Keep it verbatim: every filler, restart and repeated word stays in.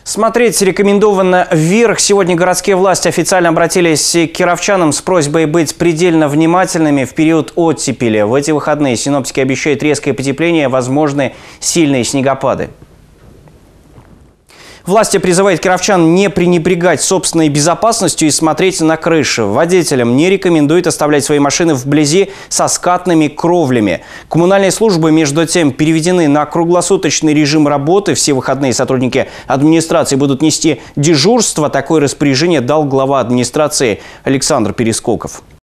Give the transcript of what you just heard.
Смотреть рекомендовано вверх. Сегодня городские власти официально обратились к кировчанам с просьбой быть предельно внимательными в период оттепели. В эти выходные синоптики обещают резкое потепление, возможны сильные снегопады. Власти призывают кировчан не пренебрегать собственной безопасностью и смотреть на крыши. Водителям не рекомендуют оставлять свои машины вблизи со скатными кровлями. Коммунальные службы, между тем, переведены на круглосуточный режим работы. Все выходные сотрудники администрации будут нести дежурство. Такое распоряжение дал глава администрации Александр Перескоков.